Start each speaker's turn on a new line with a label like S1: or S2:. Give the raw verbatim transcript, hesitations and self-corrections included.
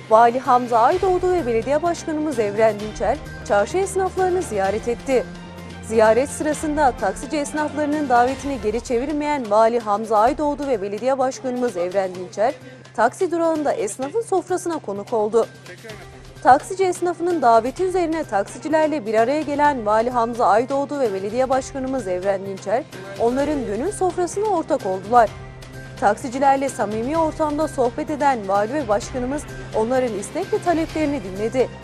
S1: Vali Hamza Aydoğdu ve Belediye Başkanımız Evren Dinçer, çarşı esnaflarını ziyaret etti. Ziyaret sırasında taksici esnaflarının davetini geri çevirmeyen Vali Hamza Aydoğdu ve Belediye Başkanımız Evren Dinçer, taksi durağında esnafın sofrasına konuk oldu. Taksici esnafının daveti üzerine taksicilerle bir araya gelen Vali Hamza Aydoğdu ve Belediye Başkanımız Evren Dinçer, onların gönül sofrasına ortak oldular. Taksicilerle samimi ortamda sohbet eden Vali ve Başkanımız onların istek ve taleplerini dinledi.